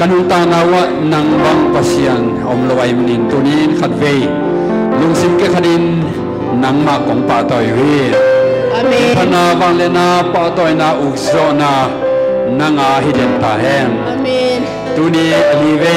kanung ta nawa nang bang pasian om lawai menin tunin khatve lungsim ke khadin nang ma kong pa toy we amen pana bang lena pa toy na ukso na nanga hidden ta hen amen tuni alive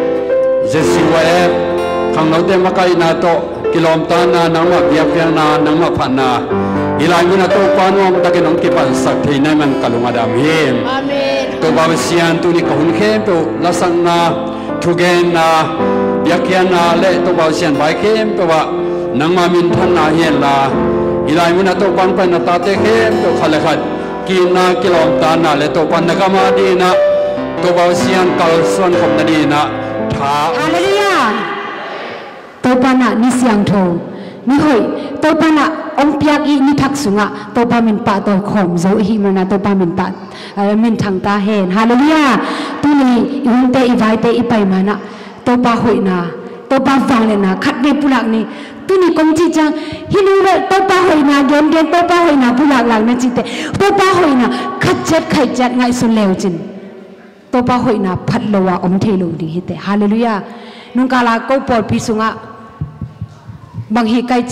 jesiwa khang no te makai na to kilomta na nang ma biak na nang ma phana ilai na to panom takinong kipan sak thina man kalungadam hem amen to babasian tu ni kahun khem to lasang na thugen na biakyan na le to babasian bai khem to wa nang ma min than na hen la ilai na to pan pan na ta te khem to khale khat ki na kilomta na le to pan na kama di na to babasian kal son khom na di na tha hallelujah to pana ni siang tho ni hoi to pana ông piak i ni thak sunga to pa min pa to khom zo hi mana to pa min pa min thang ta hen hallelujah tu ni un te i vai te i pai mana to pa hoi na to pa wang le na khat ve pulak ni tu ni kom chi chang hi lu le to pa hoi na gen gen to pa hoi na pulak lang na chi te to pa hoi na khat chat khai chat ngai sun lew chin to pa hoi na phat lo wa om the lo di hi te hallelujah nung kala ko por pi sunga bang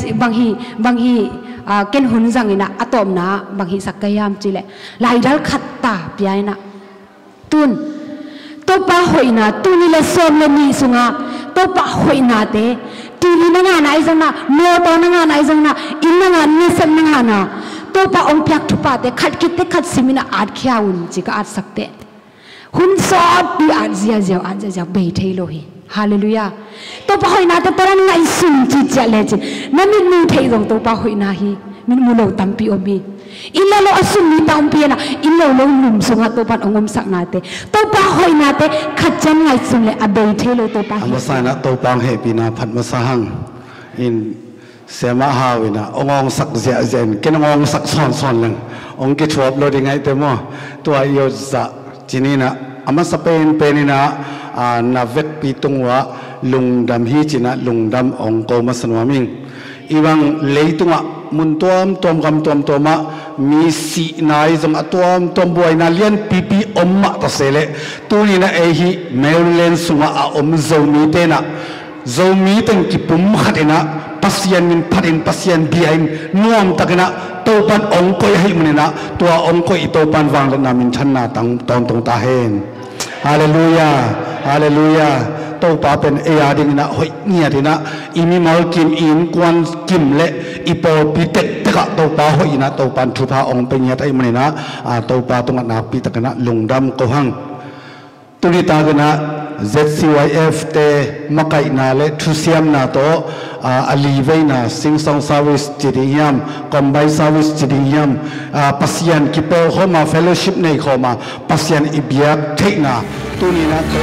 hi ken hun jang ina atom na bang hi sakayam chile lai dal khatta piai na tun to pa hoina tuni le som le ni sunga to pa hoina te tuni na nga na isang na no to na nga na isang na in nga ni san nga na to pa ong pyak thu pa te khat kit te khat simina at khyaun chi ka at sakte hun so pi at zia zia be thelo hi hallelujah to pa hoi na te taran ngai sun chi chale chi na min mu thei rong to pa hoi na hi min mu lo tam pi omi illa lo asun ni tam pi na illa lo lum sunga to pan ongom sak na te to pa hoi na te khachan ngai sun le abei thelo to pa hi sa na to pang he pi na phat ma sa hang in sema hawina ongong sak zia zen ken ongong sak son lang ong ke chop lo ding ai te mo to ayo za chinina ama sa penina na vet pitungwa lungdam hi china lungdam ong ko masanwaming iwang leitunga muntom tom gam tom toma mi si nai jong atom tom boy na lian pipi omma ta sele tuni na e hi maryland sunga a om zomi te na zomi teng ki pum khatina pasien min phatin pasien biain nuam takena topan ong koi hai munena tua ong koi topan wang na min thanna tang tong ta hen hallelujah hallelujah to pa pen e ading na hoi nia dina imi mal kim in kwan kim le ipo pitek taka to pa hoi na to pan thu pa ong pe nia tai manina to pa tung na pi takana lungdam ko hang tuni ta gana ZCYF te makai na le thusiam na to alivei na sing song service chidiyam combined service chidiyam pasian kipo khoma fellowship nei khoma pasian ibiak theina tuni na to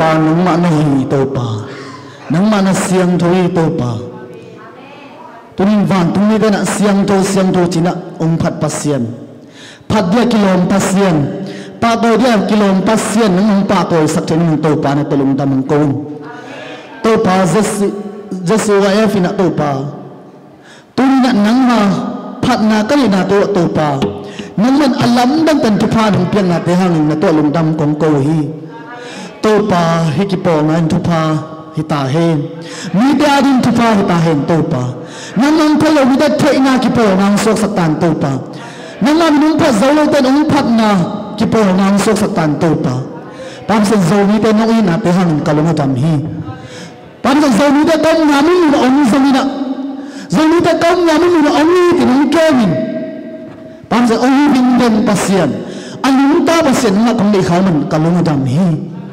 นังมานะฮีโตปานังมานะเสียงโทฮีโตปาตุนิวันตุนิเดนะเสียงโทจินะองพัดปัสเซียนพัดเดียกิโลมปัสเซียนปาโตเดียกิโลมปัสเซียนนังปาโตสักเทนึงโตปานะตะลุงดำมังโกนโตปาเจสวาเอฟินะโตปาตุนินะนังมาพัดนาก็เลยนาโตปานังมันอลัมดังเป็นทุพาของเพียงนาเตหังนะตัวลุงดำของโกฮีโตปาฮิกิโปงานทุพาฮิตาเฮนมีเดียดินทุพาฮิตาเฮนโตปานังมันพลวิเดเทนากิโปนางโซสตันโตปานังมันนุ่งพัดเจ้าเราเต้นองพัดนากิโปนางโซสตันโตปาปามเซนโซมีเต้นน้องอินาเตหังกะลุงดำฮีปามเซนโซมีเต้นต้มยามินองซามินะโซมีเต้นต้มยามินองนีติน้องเกวินปามเซนองวินเดนปัสเซียนอันนี้ตาปัสเซียนนักคำนี้เขามันกะลุงดำฮี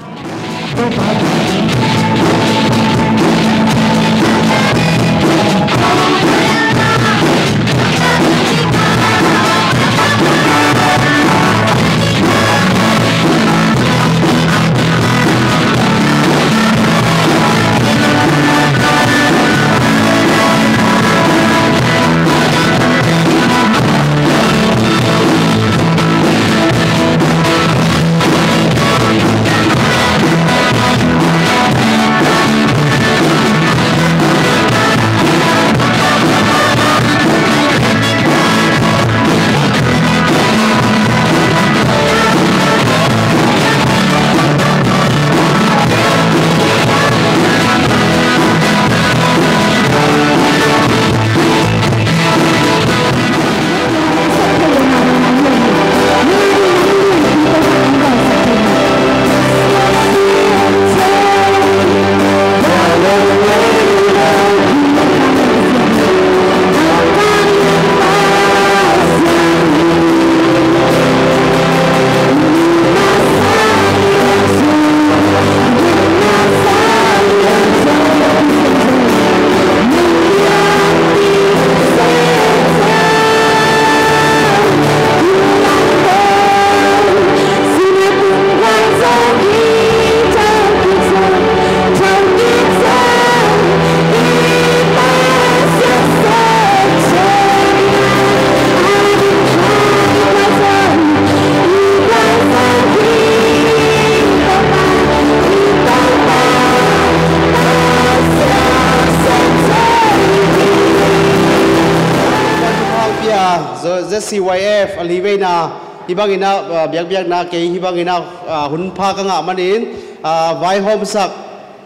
CYF อลีเวนาฮิบังอินาเบียกนาเกฮิบังอินาหุ่นพากงะมันอินไวโฮมสัก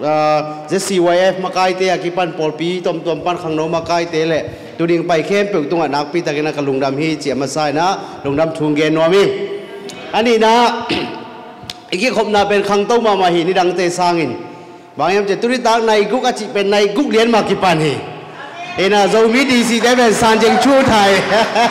CYF มาไกเตะกิปันปอลปีตอมปันขังโนมาไกเตะเลยตัวดิ่งไปเข้มเปลือกตรงนักปีตะกินักลุงดำฮีเจียมาใส่นะลุงดำทุงเกนนัวมีอันนี้นะอีกขบนาเป็นขังโตมาหินี่ดังเตะสร้างอินบางอย่างจะตุริตางในกุกอาจิเป็นในกุกเลี้ยนมากิปันฮีเอ็นะโจมีดีซีได้เป็นซานเจงชูไทย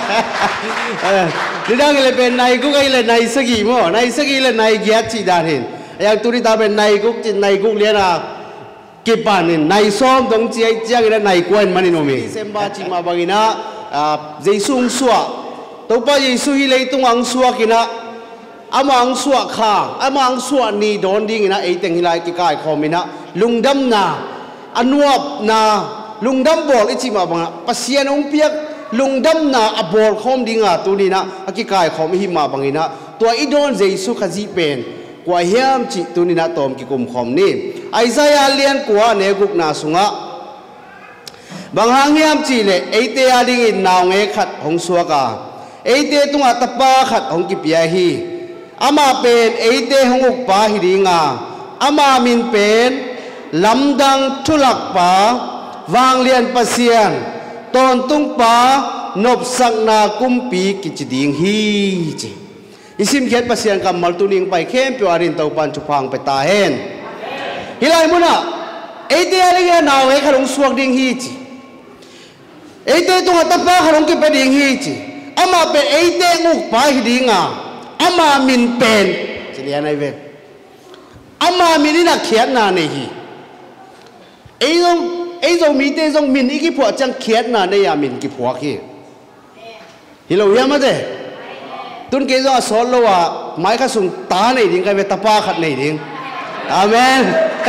นี่ดังเลยเป็นในกุกไอเลยในสกีมั้งในสกีเลยในเกียรติดารินอย่างตุริตาเป็นในกุกจิในกุกเลี้ยนกิปันในซ้อมตรงเจียเจียงในกวนมันนี่น้องมีเซมบาจิมาบากินะเจสุงสัวตัวป้าเยซูฮิเลยตรงอังสัวกินะอามังสัวข้าอามังสัวนี่โดนดิ่งนะไอเต็งฮิไลกิกายคอมินะลุงดำนาอันวบนาลุงดำบอลไอจิมาบังปัสยานองเปียกลุงดำนาอบอลคอมดิ่งตัวนี้นะกิกายคอมฮิมาบังนะตัวอีโดนเจสุขจิเป็นกว่าเฮียมจิตัวนี้นะตอมกิกุมคอมนี่ไอซายาเลียนกว่าเนกุกนาสุงะบางหางเฮียมจิเลไอเตียดิ่งนาวเงขัดของสัวกาไอเตียตุงอัตปาขัดของกิปยาฮีอามาเป็นไอเตียของอุปาฮิดิงาอามามินเป็นลำดังทุลักป่าวางเลียนปัสยานตอนตุ้งป่านบสักนากุมปีกิจดิ่งฮีจิอิสิมเขียนปัสยานกับมัลตุนิงไปเข้มเปียวอารินเตาปันจุพังไปตาเห็นฮิไลมุนะไอเดียลิเกนาวเอขลงสวกดิ่งฮีจิไอเดียตุงอัตปาขลงกิไปดิ่งฮีจิอามาเป็นไอเดียงุกป่าฮิดิงาอามามินเป็นจะเรียนอะไรเว้ยอามามินินักเขียนนาเนฮีไอ้ตรงมีเตจงมินอีกพวกจังเขียนนาเนียมินกี่พวกฮีฮิโลยามาเดตุนเกจงสอนเราว่าไม้ข้าส่งตาในดิ่งกันเวตาป้าขัดในดิ่งอาเมน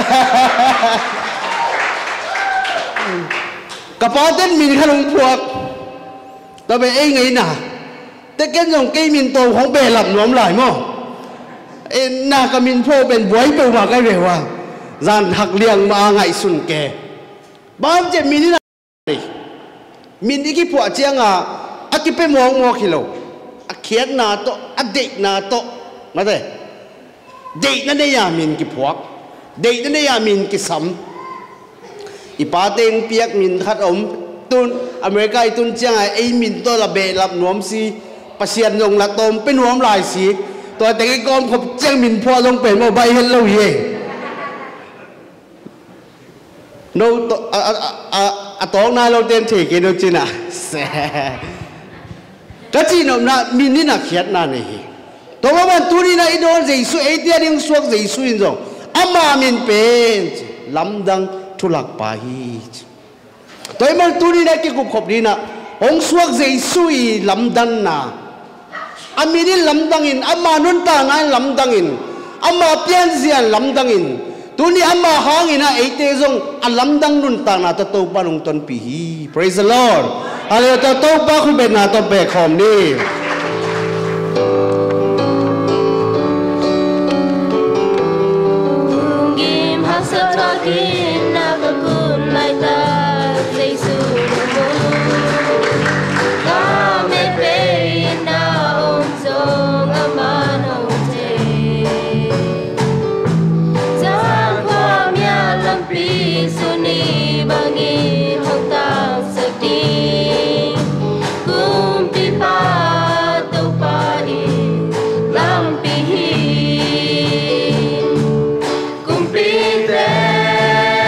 กระป๋อเต้นมินขนมพวกต่อไปเองไงน่ะแต่แกยังกี่มินโตของเบลับหนวมหลายมั้งเอ็นน่าก็มินโพเป็นบวยไปว่ากันเลยว่าจานหักเลี้ยงมาไงสุนแกบ้านเจมินนี่นะมินอีกพวกเจียงอ่ะอากิไปมองกิโลเขียนนาโตอเด็กนาโตมาเลยเด็กนั่นได้ยามินกิพวกเด็กนั่นได้ยามินกิสัมอีป้าเต็งเปียกมินขัดอมตุนอเมริกาตุนเจียงไอ้มินตัวละเบลับหนวมซีประเสียนลงละตมเป็นหนวมลายสีตัวแต่ไอ้กอมขบเจียงมินพัวลงเป็นโมบายเฮลโลเย่โนตองนาเราเต็มที่กินจินะเซ่ก็จีนน่ะมินนี่น่ะเขียนน่ะนี่ตัวมันตุนี่น่ะอีโดนใจสุไอเดียดิ้งสวกใจสุอินจงอามามินเป็นลำดังทุลักไปตัวมันตุนี่น่ะกี่กุบขบนี่น่ะองสวกใจสุยลำดังน่ะอามินี่ลำดังอินอามานุนตาไงลำดังอินอามาเปลี่ยนเสียนลำดังอินตัวนี้อามาหางอินนะไอเตจงอันลำดังนุนตาน่ะตะโตปานุงตันปีฮี praise the Lord อะไรตะโตปาคุณเป็นน่ะตะเบคอมนี่ Cumplite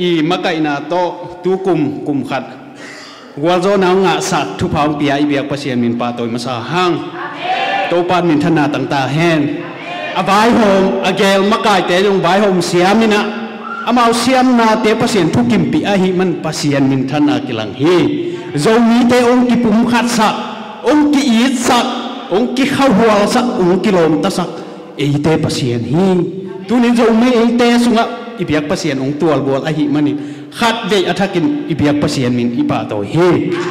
มาไก่นาโตตูกุมขัดวัวโจนางะสักทุพาวปียอีเบียกประเสียนมินปาโตยมาสาหังโตปานมินธนาต่างๆแห่งอาบายโฮมอาเกลมาไก่เตยงบายโฮมเสียมินะอามาเสียมนาเตประเสียนทุกิมปีอาหิมันประเสียนมินธนากิลังฮีโจมีเตองกิปุ่มขัดสักองกิอีดสักองกิข้าวหัวสักองกิโลมตะสักเอเตประเสียนฮีตัวนี้โจไม่เอเตสุงะอีเบียกประเสียนองตัวบัวอาหิมันนี่ขัดเวอัฐกินอีเบียกประเสียนมินอีปาโตฮี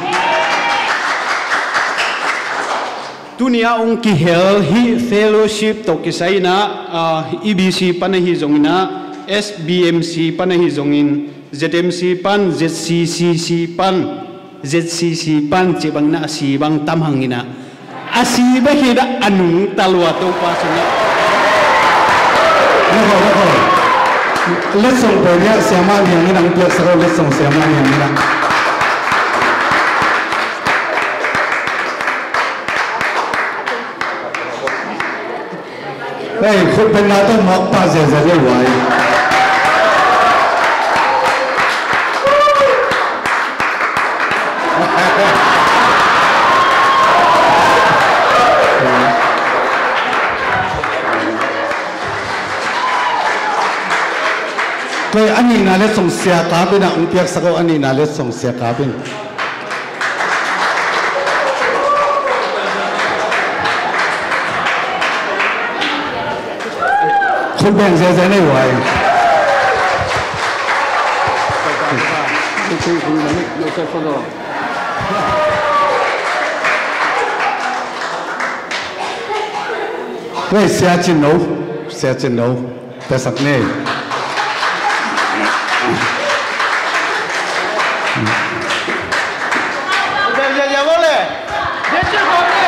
ตัวนี้องค์กิเฮลฮีเฟโลชิพตกิไซนะEBC ปันหิจงนะ SBMC ปันหิจงิน ZMC ปัน ZCCC ปัน ZCC ปันจีบังนะสีบังตั้มหังนะอาสีบะฮีดะอนุตลวดตัวปัสนะเล็กส่งไปเนี่ยเสียมาอย่างนี้นังเปียกสระเล็กส่งเสียมาอย่างนี้นะเฮ้ยคุณเป็นนาต้องมอกป้าเสียจะเรียกไว้ก็อันนี้น่าเล็กส่งเสียกาเป็นนะองค์เปียกสระอันนี้น่าเล็กส่งเสียกาเป็นคุณแบ่งเสียใจได้ไหวเฮ้ยเสียจินโนแต่สักเน่อย่าบอกเลยเดี๋ยวจะบอกเลย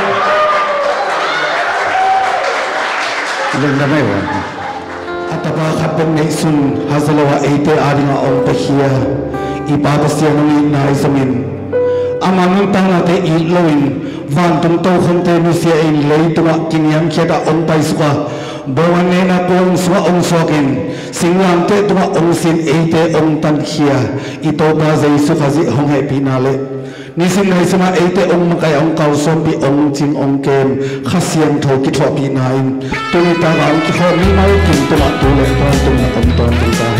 เรื่องนั้นไม่ไหวอัตมาขัดเป็นในสุนฮาซาลวะเอเตอาริงาองตะเคียอีปาปเสียนมีนายสมินอามานุตังนาเตอีโลอินวันตุงโตคนเตมิเสียอินเลยตัวกินยังเขียดองไตสุกะบวันเนนักองสวะองสวกินสิงยังเตตัวองสินเอเตองตันเคียอีโตบาเจสุขจิหงให้ปีนาเลนิสินในสมาเอเตองมกายองเกาสมปีองจิงองเกมข้าเสียงโทกิทวปีนายตัวนี้ตาเราคิดว่ามีน้อยกินตัวตัวเล็กตัวตุนตนตนตา